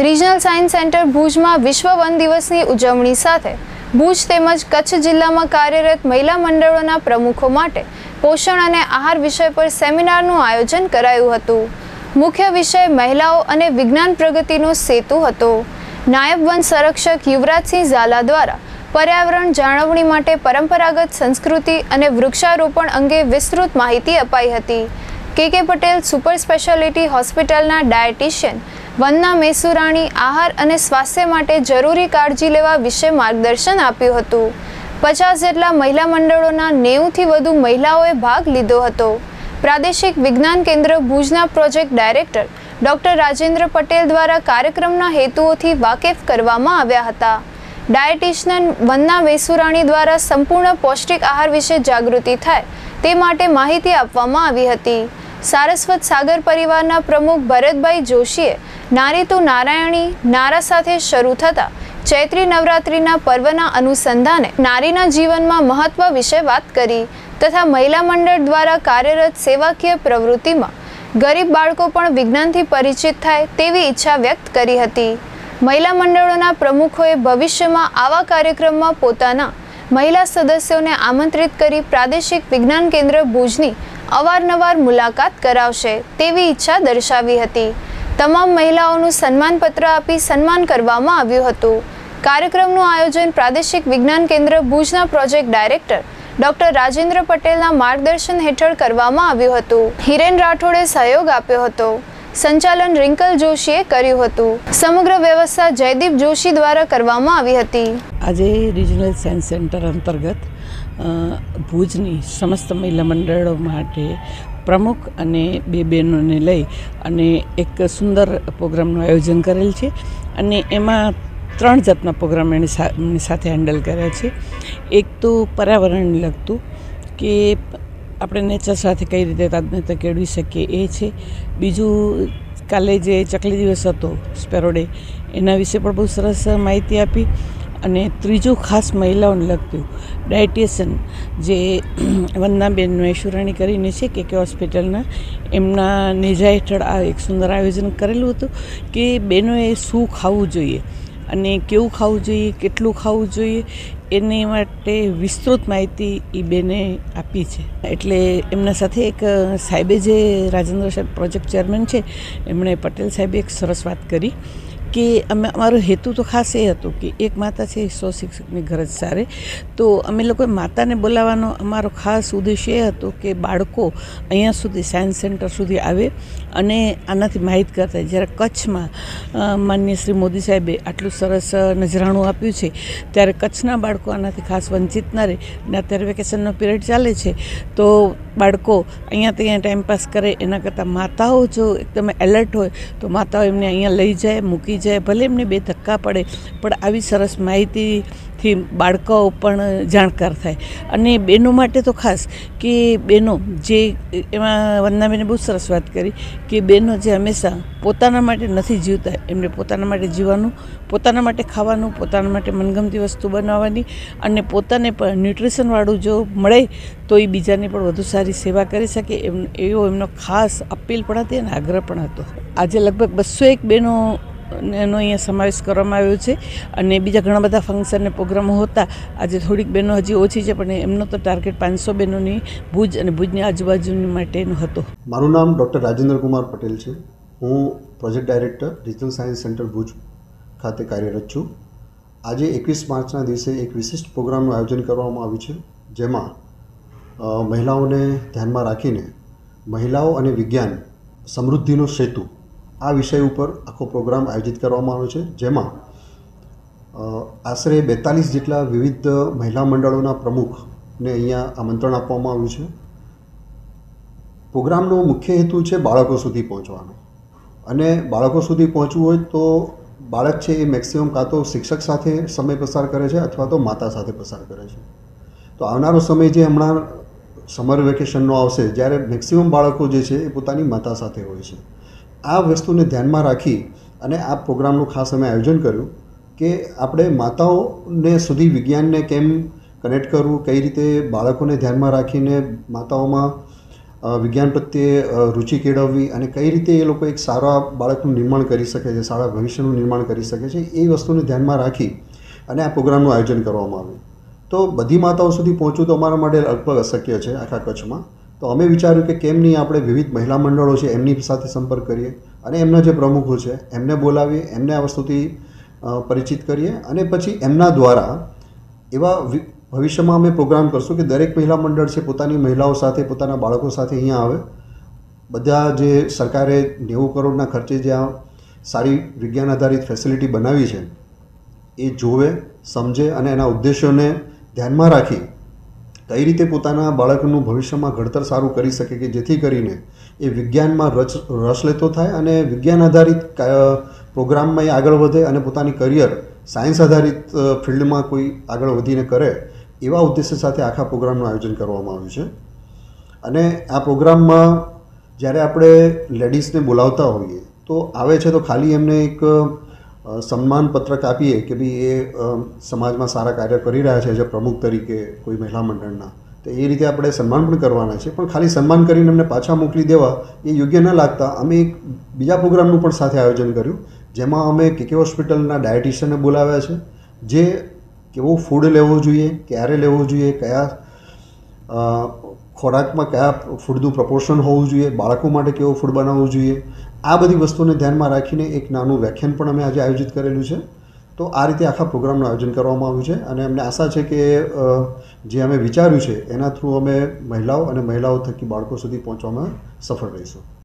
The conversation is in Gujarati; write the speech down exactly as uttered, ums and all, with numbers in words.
રિજનલ સાયન્સ સેન્ટર ભુજમાં વિશ્વ વન દિવસની ઉજવણી સાથે ભુજ તેમજ કચ્છ જિલ્લામાં કાર્યરત મહિલા મંડળોના પ્રમુખો માટે પોષણ અને આહાર વિષય પર સેમિનારનું આયોજન કરાયું હતું। મુખ્ય વિષય મહિલાઓ અને વિજ્ઞાન પ્રગતિનો સેતુ હતો। નાયબ વન સંરક્ષક યુવરાજસિંહ ઝાલા દ્વારા पर्यावरण जाळवणी माटे परंपरागत संस्कृति અને વૃક્ષારોપણ અંગે વિસ્તૃત માહિતી અપાઈ હતી। K K Patel super specialty હોસ્પિટલના ડાયટિશિયન વંદના મેસુરાણી આહાર અને સ્વાસ્થ્ય માટે જરૂરી કાળજી લેવા વિશે માર્ગદર્શન આપ્યું હતું। પચાસ જેટલા મહિલા મંડળોના નેવું થી વધુ મહિલાઓએ ભાગ લીધો હતો। પ્રાદેશિક વિજ્ઞાન કેન્દ્ર ભુજના project director doctor Rajendra Patel દ્વારા કાર્યક્રમના હેતુઓથી વાકેફ કરવામાં આવ્યા હતા। डायटिशियन वंदना वेसुराणी द्वारा संपूर्ण पौष्टिक आहार विषे जागृति थाय ते माटे माहिती आपवामां आवी हती। सारस्वत सागर परिवारना प्रमुख भरतभाई जोशीए नारी तू नारायणी नारा साथे शरू थता चैत्री नवरात्रिना पर्वना अनुसंधाने नारीना जीवनमां महत्व विषे वात करी तथा महिला मंडळ द्वारा कार्यरत सेवाकीय प्रवृत्तिमां गरीब बाळको पण विज्ञानथी परिचित थाय तेवी इच्छा व्यक्त करी हती। महिला मंडळोना प्रमुखोए भविष्यमां आवा कार्यक्रममां पोताना महिला सदस्योने आमंत्रित करी प्रादेशिक विज्ञान केन्द्र भुजनी अवारनवार मुलाकात करावशे तेवी इच्छा दर्शावी हती। तमाम महिलाओनुं सन्मानपत्र आपी सन्मान करवामां आव्युं हतुं। कार्यक्रमनुं आयोजन प्रादेशिक विज्ञान केन्द्र भुजना प्रोजेक्ट डायरेक्टर डॉक्टर राजेन्द्र पटेलना मार्गदर्शन हेठळ करवामां आव्युं हतुं। हिरेन राठोडे सहयोग आप्यो हतो। संचालन रिंकल जोशीए कर्युं हतुं। समग्र व्यवस्था जयदीप जोशी द्वारा करवामां आवी हती। आज रिजनल सायन्स सेंटर अंतर्गत भुजनी समस्त महिला मंडळों माटे प्रमुख अने बे बहनोने लई अने एक सुंदर प्रोग्रामनुं आयोजन करेल छे अने एमां त्रण जातना प्रोग्राम एने साथे हेन्डल कर्या छे। एक तो पर्यावरण लगतुं के આપણે નેચર સાથે કઈ રીતે તાજમહેતા કેળવી શકીએ એ છે। બીજું કાલે જે ચકલી દિવસ હતો સ્પેરો ડે એના વિશે પણ બહુ સરસ માહિતી આપી। અને ત્રીજું ખાસ મહિલાઓને લગતું ડાયટિશિયન જે વંદનાબેન મેસુરાણી કરીને છે કે કે હોસ્પિટલના એમના નેજા હેઠળ આ એક સુંદર આયોજન કરેલું હતું કે બહેનોએ શું ખાવું જોઈએ અને કેવું ખાવું જોઈએ કેટલું ખાવું જોઈએ એની માટે વિસ્તૃત માહિતી એ બેને આપી છે। એટલે એમના સાથે એક સાહેબે જે રાજેન્દ્ર સાહેબ પ્રોજેક્ટ ચેરમેન છે એમણે પટેલ સાહેબે એક સરસ વાત કરી કે અમે અમારો હેતુ તો ખાસ એ હતો કે એક માતા છે સો શિક્ષકની ગરજ સારે તો અમે લોકોએ માતાને બોલાવવાનો અમારો ખાસ ઉદ્દેશ્ય એ હતો કે બાળકો અહીંયા સુધી સાયન્સ સેન્ટર સુધી આવે અને આનાથી માહિતગાર થાય। જ્યારે કચ્છમાં માનનીય શ્રી મોદી સાહેબે આટલું સરસ નજરાણું આપ્યું છે ત્યારે કચ્છના બાળકો આનાથી ખાસ વંચિત ના રહે અને અત્યારે વેકેશનનો પિરિયડ ચાલે છે તો બાળકો અહીંયા ત્યાં ટાઈમપાસ કરે એના કરતાં માતાઓ જો એકદમ એલર્ટ હોય તો માતાઓ એમને અહીંયા લઈ જાય મૂકી જાય ભલે એમને બે ધક્કા પડે પણ આવી સરસ માહિતીથી બાળકો પણ જાણકાર થાય। અને બહેનો માટે તો ખાસ કે બહેનો જે એમાં વંદનાબેને બહુ સરસ વાત કરી કે બહેનો જે હંમેશા પોતાના માટે નથી જીવતા એમને પોતાના માટે જીવવાનું પોતાના માટે ખાવાનું પોતાના માટે મનગમતી વસ્તુ બનાવવાની અને પોતાને પણ ન્યુટ્રિશનવાળું જો મળે તો એ બીજાને પણ વધુ સારી સેવા કરી શકે એમ એવો એમનો ખાસ અપીલ પણ હતી અને આગ્રહ પણ હતો। આજે લગભગ બસો એક બહેનો એનો અહીંયા સમાવેશ કરવામાં આવ્યો છે અને બીજા ઘણા બધા ફંક્શન અને પ્રોગ્રામો હતા। આજે થોડીક બહેનો હજી ઓછી છે પણ એમનો તો ટાર્ગેટ પાંચસો બહેનોની ભુજ અને ભુજની આજુબાજુની માટેનો હતો। મારું નામ ડૉક્ટર રાજેન્દ્ર કુમાર પટેલ છે। હું project director regional science centre Bhuj ખાતે કાર્યરત છું। આજે એકવીસ માર્ચના દિવસે એક વિશિષ્ટ પ્રોગ્રામનું આયોજન કરવામાં આવ્યું છે જેમાં મહિલાઓને ધ્યાનમાં રાખીને મહિલાઓ અને વિજ્ઞાન સમૃદ્ધિનો સેતુ આ વિષય ઉપર આખો પ્રોગ્રામ આયોજિત કરવામાં આવ્યો છે જેમાં આશરે બેતાલીસ જેટલા વિવિધ મહિલા મંડળોના પ્રમુખને અહીંયા આમંત્રણ આપવામાં આવ્યું છે। પ્રોગ્રામનો મુખ્ય હેતુ છે બાળકો સુધી પહોંચવાનો અને બાળકો સુધી પહોંચવું હોય તો બાળક છે એ મેક્સિમમ કાં તો શિક્ષક સાથે સમય પસાર કરે છે અથવા તો માતા સાથે પસાર કરે છે। તો આવનારો સમય જે હમણાં સમર વેકેશનનો આવશે જ્યારે મેક્સિમમ બાળકો જે છે એ પોતાની માતા સાથે હોય છે। આ વસ્તુને ધ્યાનમાં રાખી અને આ પ્રોગ્રામનું ખાસ અમે આયોજન કર્યું કે આપણે માતાઓને સુધી વિજ્ઞાનને કેમ કનેક્ટ કરવું કઈ રીતે બાળકોને ધ્યાનમાં રાખીને માતાઓમાં વિજ્ઞાન પ્રત્યે રુચિ કેળવવી અને કઈ રીતે એ લોકો એક સારા બાળકનું નિર્માણ કરી શકે છે, સારા ભવિષ્યનું નિર્માણ કરી શકે છે, એ વસ્તુને ધ્યાનમાં રાખી અને આ પ્રોગ્રામનું આયોજન કરવામાં આવ્યું. તો બધી માતાઓ સુધી પહોંચવું તો અમારા માટે લગભગ અશક્ય છે આખા કચ્છમાં. તો અમે વિચાર્યું કે કેમ નહીં આપણે વિવિધ મહિલા મંડળો છે એમની સાથે સંપર્ક કરીએ અને એમના જે પ્રમુખો છે એમને બોલાવીએ, એમને આ વસ્તુથી પરિચિત કરીએ અને પછી એમના દ્વારા એવા ભવિષ્યમાં અમે પ્રોગ્રામ કરશું કે દરેક મહિલા મંડળ છે પોતાની મહિલાઓ સાથે, પોતાના બાળકો સાથે અહીંયા આવે. બધા જે સરકારે નેવું કરોડના ખર્ચે જ્યાં સારી વિજ્ઞાન આધારિત ફેસિલિટી બનાવી છે એ જોવે, સમજે અને એના ઉદ્દેશોને ધ્યાનમાં રાખી કઈ રીતે પોતાના બાળકનું ભવિષ્યમાં ઘડતર સારું કરી શકે કે જેથી કરીને એ વિજ્ઞાનમાં રસ રસ લેતો થાય અને વિજ્ઞાન આધારિત પ્રોગ્રામમાં એ આગળ વધે અને પોતાની કરિયર સાયન્સ આધારિત ફિલ્ડમાં કોઈ આગળ વધીને કરે, એવા ઉદ્દેશ્ય સાથે આખા પ્રોગ્રામનું આયોજન કરવામાં આવ્યું છે. અને આ પ્રોગ્રામમાં જ્યારે આપણે લેડીઝને બોલાવતા હોઈએ તો આવે છે તો ખાલી એમને એક સન્માન પત્રક આપીએ કે ભાઈ એ સમાજમાં સારા કાર્ય કરી રહ્યા છે એઝ અ પ્રમુખ તરીકે કોઈ મહિલા મંડળના, તો એ રીતે આપણે સન્માન પણ કરવાના છે. પણ ખાલી સન્માન કરીને એમને પાછા મોકલી દેવા એ યોગ્ય ન લાગતા અમે એક બીજા પ્રોગ્રામનું પણ સાથે આયોજન કર્યું, જેમાં અમે કેકે હોસ્પિટલના ડાયટિશિયનને બોલાવ્યા છે, જે કેવો ફૂડ લેવો જોઈએ, ક્યારે લેવો જોઈએ, કયા ખોરાકમાં કયા ફૂડનું પ્રપોર્શન હોવું જોઈએ, બાળકો માટે કેવો ફૂડ બનાવવું જોઈએ, આ બધી વસ્તુને ધ્યાનમાં રાખીને એક નાનું વ્યાખ્યાન પણ અમે આજે આયોજિત કરેલું છે. તો આ રીતે આખા પ્રોગ્રામનું આયોજન કરવામાં આવ્યું છે અને અમને આશા છે કે જે અમે વિચાર્યું છે એના થ્રુ અમે મહિલાઓ અને મહિલાઓ થકી બાળકો સુધી પહોંચવામાં સફળ રહીશું.